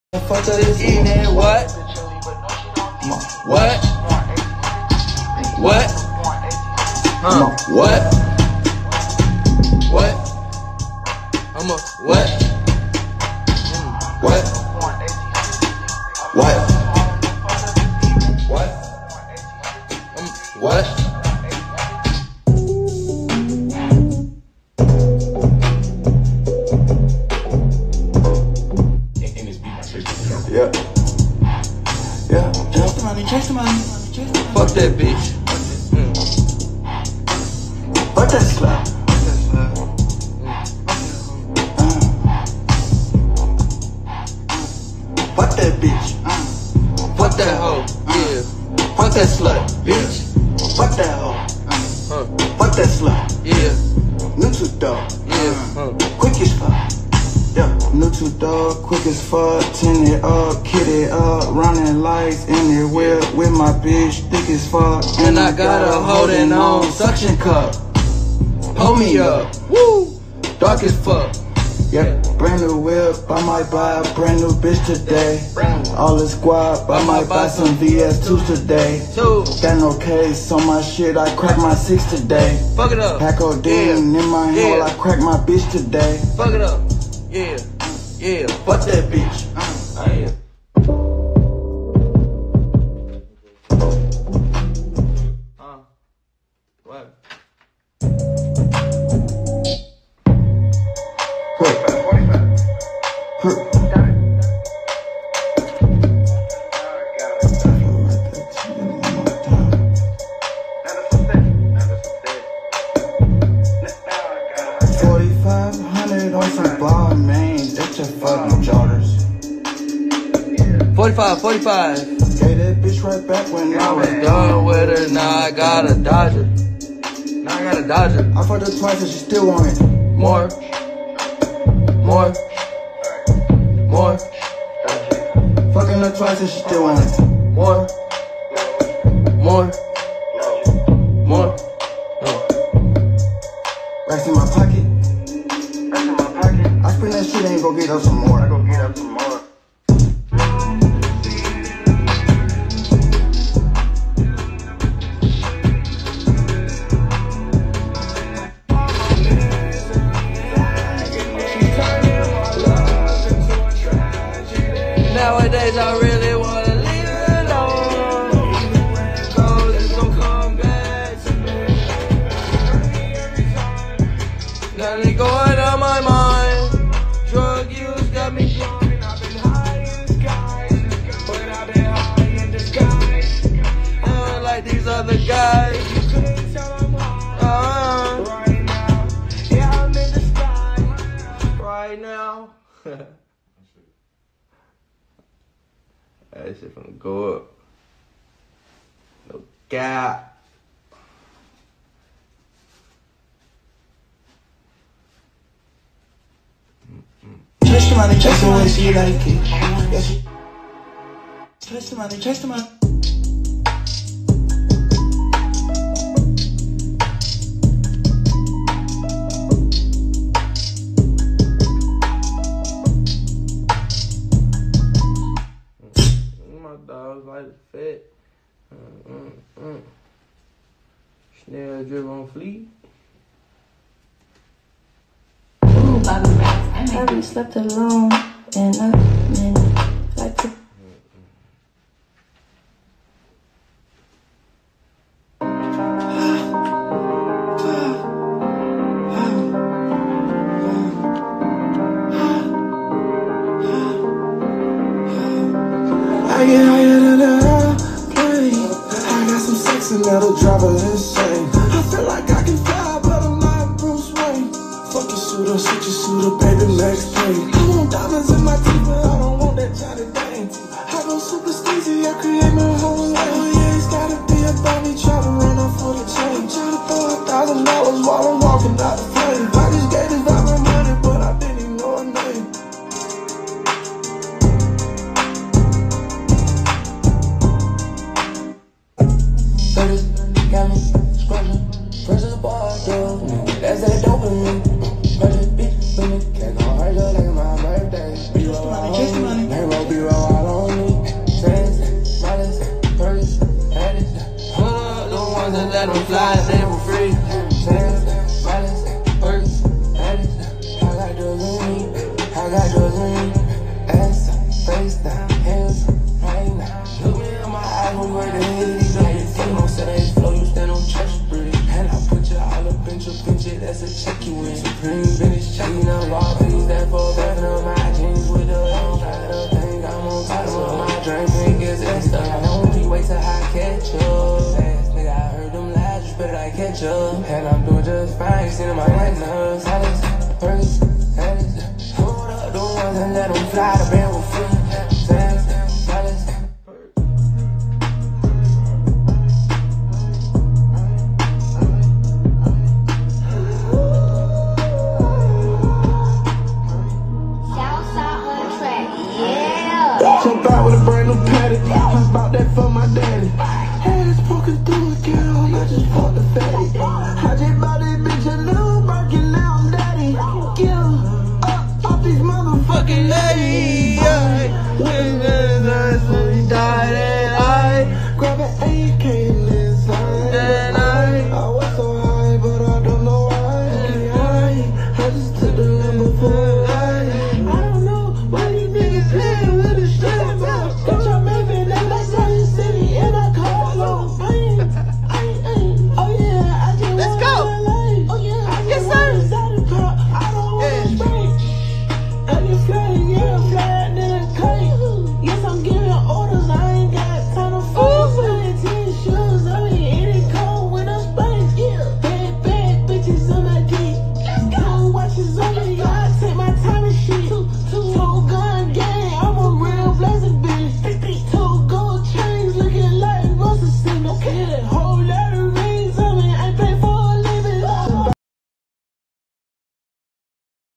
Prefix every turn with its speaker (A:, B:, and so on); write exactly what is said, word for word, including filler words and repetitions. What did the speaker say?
A: Fuck till this evening, what? What? What? Huh? What? What? I'm a what? What? What? What? Um, what? Yeah. Yeah. Chase the money, chase the money. Fuck that bitch. Mm. Fuck that slut. Uh. Fuck that bitch. Uh. Fuck that hoe. Yeah. Fuck that slut, bitch. Fuck that hoe. Uh. Fuck that slut. Yeah. New to dog. Yeah. Uh. Quick as fuck. Yeah, new to dog, quick as fuck, tin it up, kid it up, running lights in the whip with my bitch, thick as fuck. And I got her holding on, suction cup, hold me up, woo, dark as fuck. Yeah, brand new whip, I might buy a brand new bitch today. All the squad, I might buy some V S twos today. Got no case on my shit, I crack my six today.
B: Fuck it up.
A: Pack codeine in my hand, I crack my bitch today.
B: Fuck it up. Yeah, yeah,
A: fuck that bitch. Uh, yeah.
B: Uh, what?
A: forty-five hundred on some ball mains, that's your fucking jorders.
B: forty-five, forty-five.
A: Gave that bitch right back when I was
B: done with her, now I got a Dodger. Now I got a Dodger.
A: I fucked her twice and she still want it.
B: More. More. More.
A: Fucking her twice and she still want it.
B: More. More. More.
A: Racks in my pocket.
B: Racks in my pocket.
A: I spend that shit and go get up some more.
B: I go get up some more. Nowadays I really wanna leave it alone, cause it's gon' come back to me. Nothing going on my mind. Drug use got me drunk. I've been high in the sky, but I've been high in disguise. I'm like these other guys. You couldn't tell I'm high. Uh, right now, yeah, I'm in the sky. Right now. That shit finna go up. No cap.
A: Chase the money, chase the way she like it. Yeah, she... Chase the money, chase the money.
B: My dogs like fit. Mm, mm, mm. Snail drip on fleet.
C: I haven't slept alone in a minute. Like to
A: I get higher than a plane. I got some sex and that'll drive her insane. I feel like I can fly, but I'm not Bruce Wayne. Fuck your suit up, switch your suit up, baby, let's play. I want diamonds in my teeth, but I don't want that Johnny Dane. I go super steezy, I create my whole life. Oh yeah, it's gotta be about me, try to run off for the chain. Try to throw a thousand dollars while I'm walking out the flame. I just gave this vibe my money, but I didn't even know her name.
C: got me scratching, pressure the bar, though. That's that dopamine. Scratch it, bitch, with me. Can't go hard, like my birthday.
B: roll, be roll all on me. Tens, dollars, purse, haddies. Hold up, the ones that let them fly, they were free. Tens, dollars, purse, haddies. I got drugs on me, I got drugs on me. Ass, face down, hands, right now. Look me in my eyes, we work the head. These days, you don't say they flow, you stand on church bridge. And I put you all up in your pinch it, that's a check you in. Supreme vintage checking up all things that for back on my jeans with the long kind of thing. I'm on top of my drink, drink is that stuff. I don't be wait till I catch up. Last nigga, I heard them lies, just better I catch up. And I'm doing just fine, sitting in my head nerves. Alice, purse, Alice. Hold up, the ones and let them fly, the band will free. Alice, Alice.
A: Jump out with a brand new patty. I bought that for my daddy. Head is poking through a girl, I just bought the fatty. I just bought this bitch a new Birkin, now I'm daddy. Get her up off these motherfucking ladies. When he died and I grab an A K in this eye. And I, I was so high, but I don't know why. I, I just took the number for a ride. I don't know why you niggas playing with it.